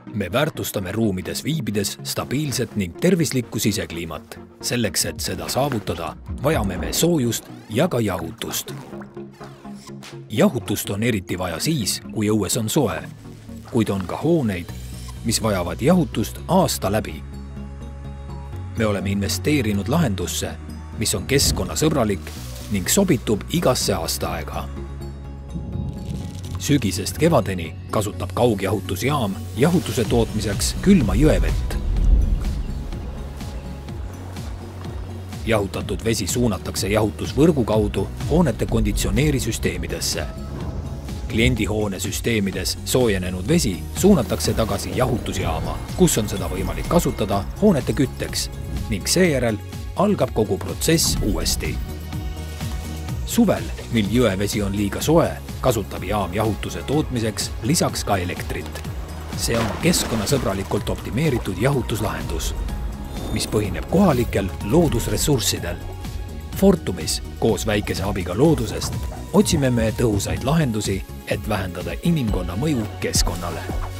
Me väärtustame ruumides viibides stabiilset ning tervislikku sisekliimat. Selleks, et seda saavutada, vajame me soojust ja ka jahutust. Jahutust on eriti vaja siis, kui õues on soe, kuid on ka hooneid, mis vajavad jahutust aasta läbi. Me oleme investeerinud lahendusse, mis on keskkonnasõbralik ning sobitub igasse aastaaega. Sügisest kevadeni kasutab kaugjahutusjaam jahutuse tootmiseks külma jõevett. Jahutatud vesi suunatakse jahutusvõrgu kaudu hoonete konditsioneerisüsteemidesse. Kliendihoone süsteemides soojenenud vesi suunatakse tagasi jahutusjaama, kus on seda võimalik kasutada hoonete kütteks ning seejärel algab kogu protsess uuesti. Suvel, mil jõevesi on liiga soe, kasutab jaam jahutuse tootmiseks lisaks ka elektrit. See on keskkonnasõbralikult optimeeritud jahutuslahendus, mis põhineb kohalikel loodusressurssidel. Fortumis koos väikese abiga loodusest otsime me tõhusaid lahendusi, et vähendada inimkonna mõju keskkonnale.